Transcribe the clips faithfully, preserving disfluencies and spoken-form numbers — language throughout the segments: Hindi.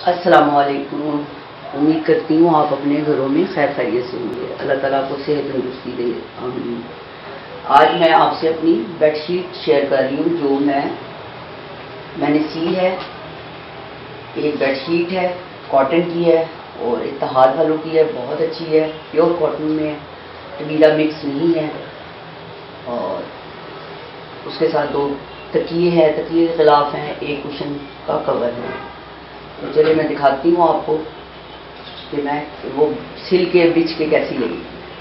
अस्सलाम वालेकुम। उम्मीद करती हूँ आप अपने घरों में खैर खैरियत से होंगे। अल्लाह ताला आपको सेहत तंदुरुस्ती दे। आमीन। आज मैं आपसे अपनी बेडशीट शेयर कर रही हूँ जो मैं मैंने सी है। एक बेडशीट है, कॉटन की है और इत्तेहाद वालों की है, बहुत अच्छी है, प्योर कॉटन में है, टबीला मिक्स नहीं है। और उसके साथ दो तकिए हैं, तकिए के खिलाफ हैं, एक कुशन का कवर है। तो चलिए मैं दिखाती हूँ आपको कि मैं वो सिल के बिछ के कैसी लगी।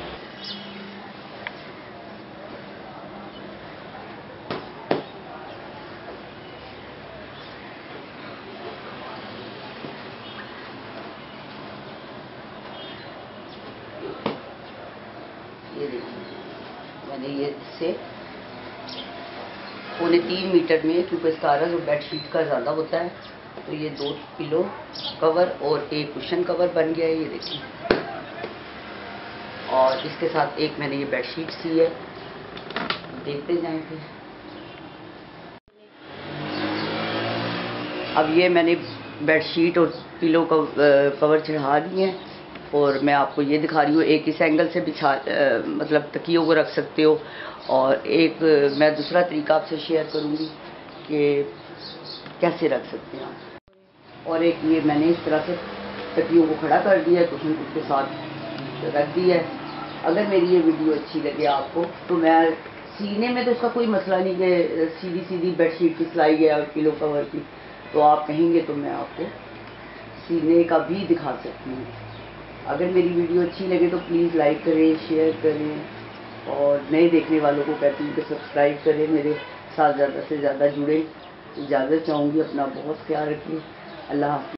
ये देखिए मैंने ये से पौने तीन मीटर में, क्योंकि इसका जो बेडशीट का ज़्यादा होता है, तो ये दो पिलो कवर और एक कुशन कवर बन गया है। ये देखिए, और इसके साथ एक मैंने ये बेडशीट सी है, देखते जाएं फिर। अब ये मैंने बेडशीट और पिलो कवर चढ़ा दिए हैं और मैं आपको ये दिखा रही हूँ। एक इस एंगल से बिछा मतलब तकियों को रख सकते हो, और एक मैं दूसरा तरीका आपसे शेयर करूँगी कि कैसे रख सकते हैं आप। और एक ये मैंने इस तरह से तकियों को खड़ा कर दिया है, कुशन के साथ रख दिया है। अगर मेरी ये वीडियो अच्छी लगे आपको, तो मैं सीने में तो उसका कोई मसला नहीं है, सीधी सीधी बेडशीट की सिलाई है और पिलो कवर की, तो आप कहेंगे तो मैं आपको सीने का भी दिखा सकती हूँ। अगर मेरी वीडियो अच्छी लगे तो प्लीज़ लाइक करें, शेयर करें, और नए देखने वालों को कहती हूँ कि सब्सक्राइब करें, मेरे साथ ज़्यादा से ज़्यादा जुड़ें। इजाज़त चाहूँगी, अपना बहुत ख्याल रखिए। अल्लाह हाफ़िज़।